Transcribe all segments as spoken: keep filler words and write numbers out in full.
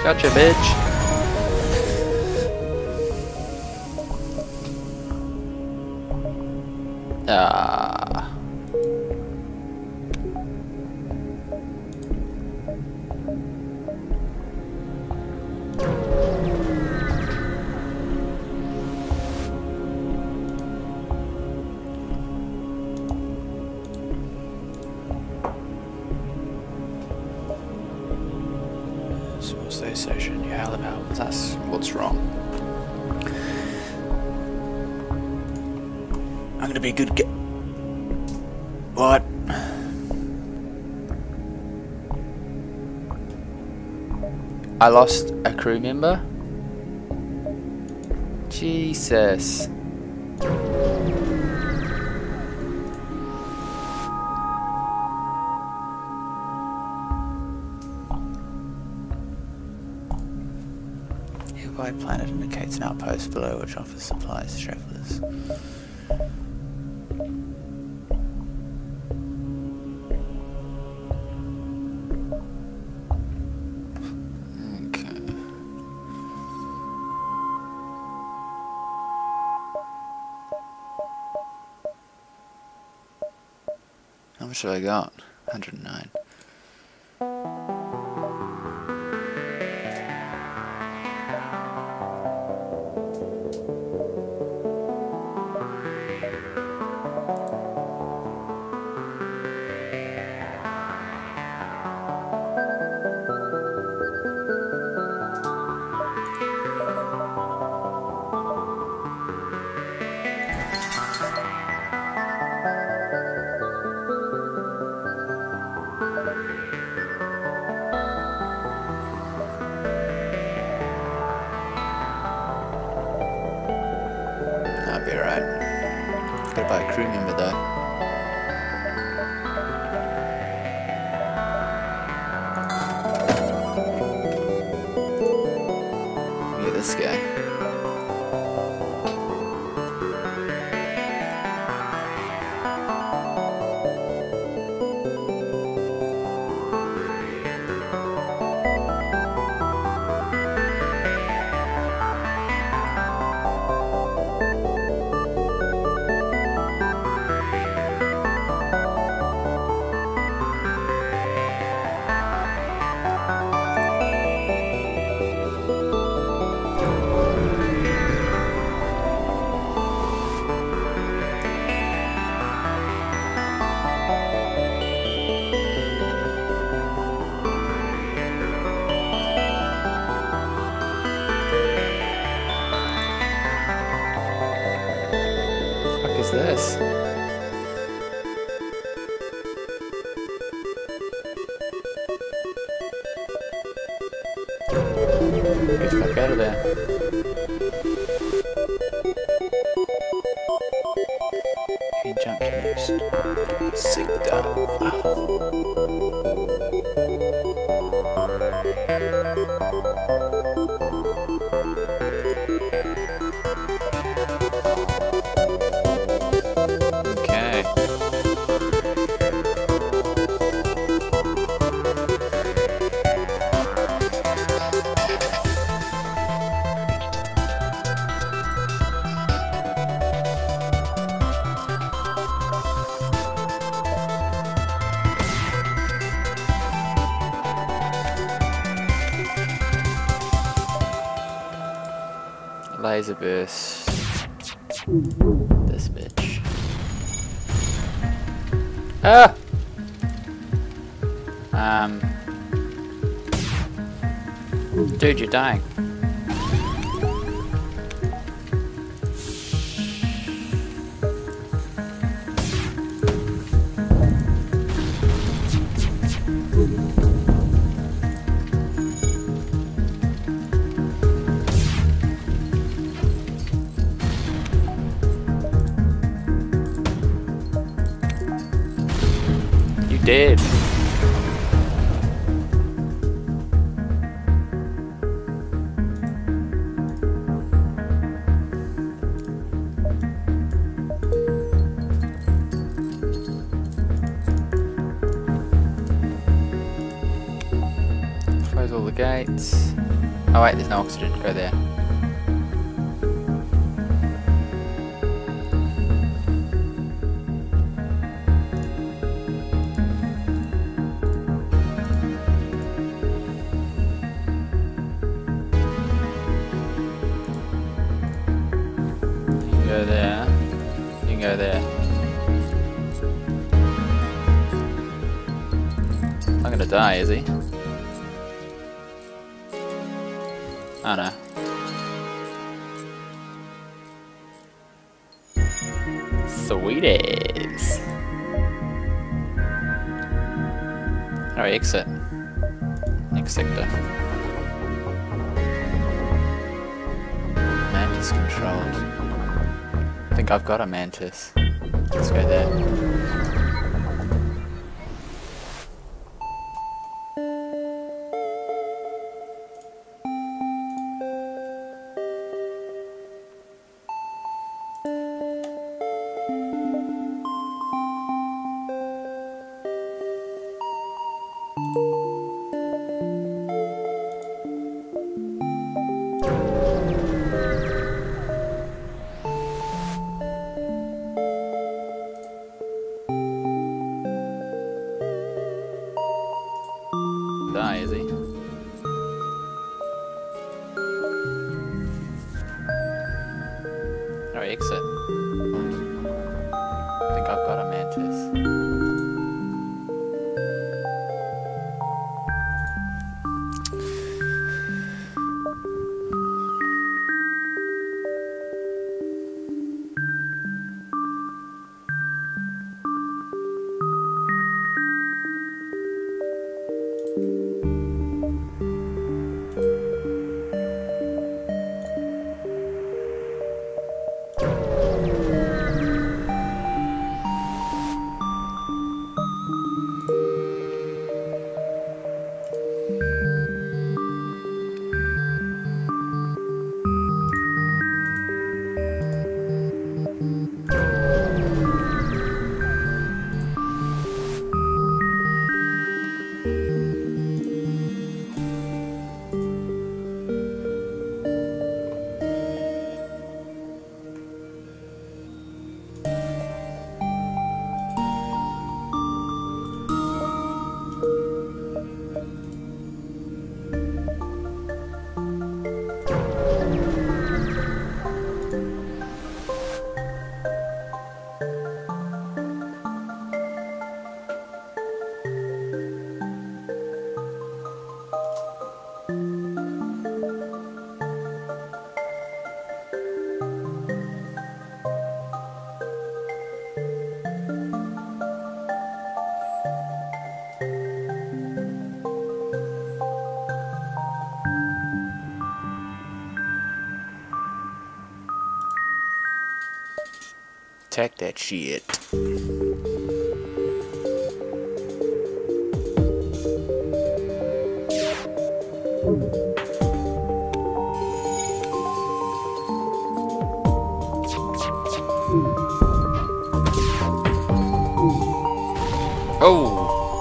Gotcha, bitch. Ah. Small stay station, you hail about. That's what's wrong. I'm gonna be a good get. What? I lost a crew member? Jesus. Nearby planet indicates an outpost below which offers supplies to travelers. How much have I got? one hundred and nine. That'd be alright. Gotta buy a crew member though. Look at this guy. What is this? Get the fuck out of there. You can jump to next. Sit down. Laser burst. This bitch. Ah! Um. Dude, you're dying. Dead. Close all the gates. Oh wait, there's no oxygen. Go there. You can go there. You can go there. I'm gonna die, is he? Oh no. Sweeties. How do I exit? Next sector. Mantis controlled. I think I've got a mantis. Let's go there. Die, is he? How do I exit? I think I've got a mantis. Attack that shit. Oh!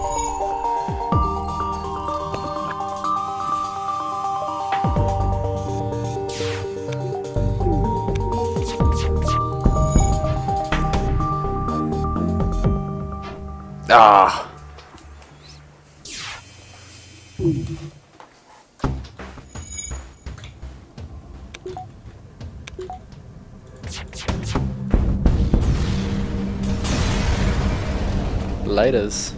Ah! Laters.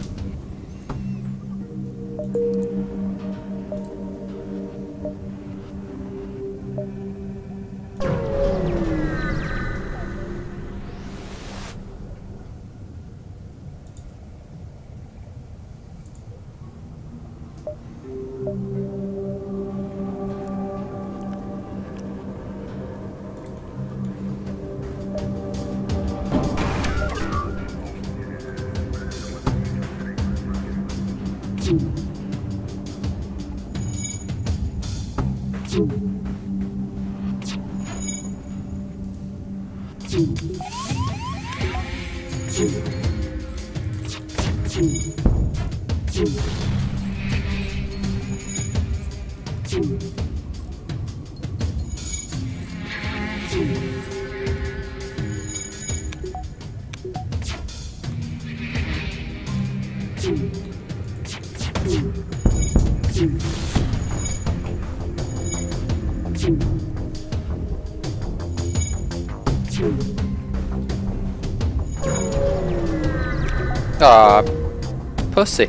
Aw, pussy.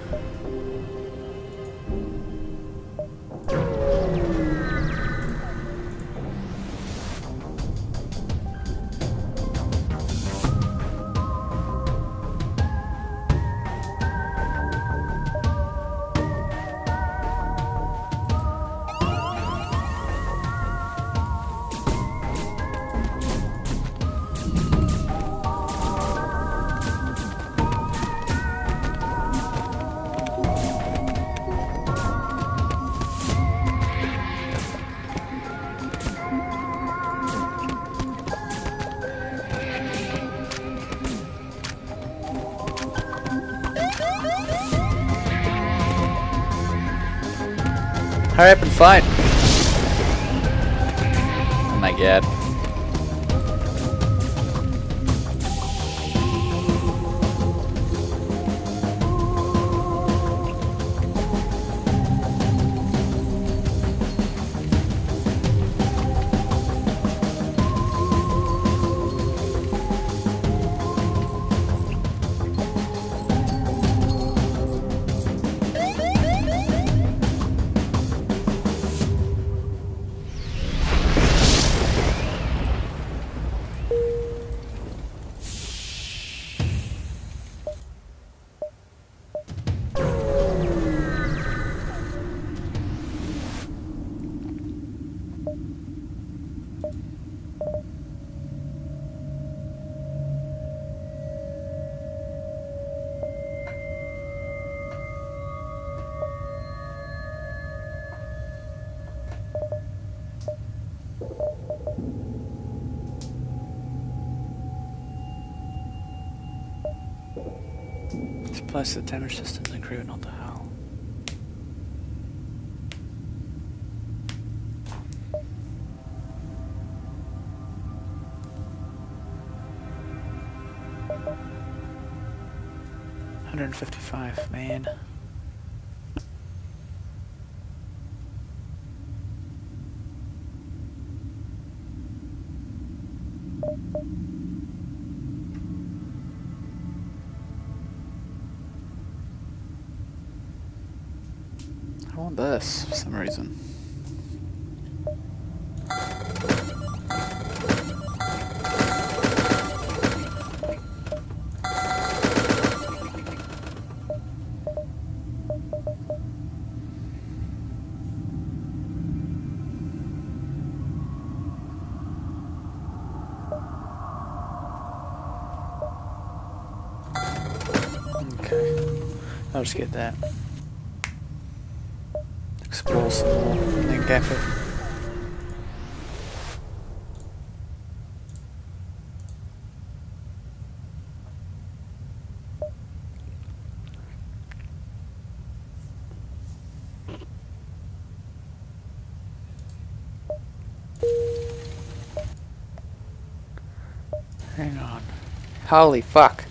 Hurry up and fight! Oh my god. This applies to the damage systems and crew, not the hull. one hundred fifty-five, man. I want this for some reason. Okay, I'll just get that. Explore some more and then gap it. Hang on. Holy fuck.